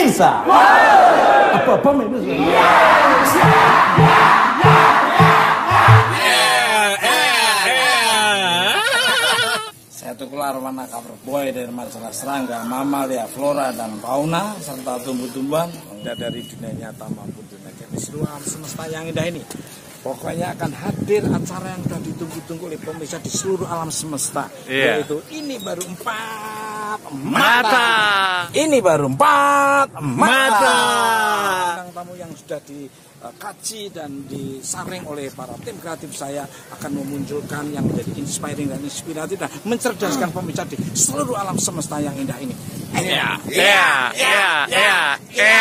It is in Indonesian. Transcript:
Indonesia. Apa Indonesia? Saya Tukul Arwana, cover boy dari masalah serangga, mamalia, flora dan fauna serta tumbuh-tumbuhan dari dunia nyata maupun dunia di seluruh alam semesta yang indah ini. Pokoknya akan hadir acara yang sudah ditunggu-tunggu oleh pemirsa di seluruh alam semesta. Yaitu ini baru 4 mata. Ini baru 4 mata. Bintang tamu yang sudah dikaji dan disaring oleh para tim kreatif saya akan memunculkan yang menjadi inspiring dan inspiratif dan mencerdaskan pemirsa di seluruh alam semesta yang indah ini.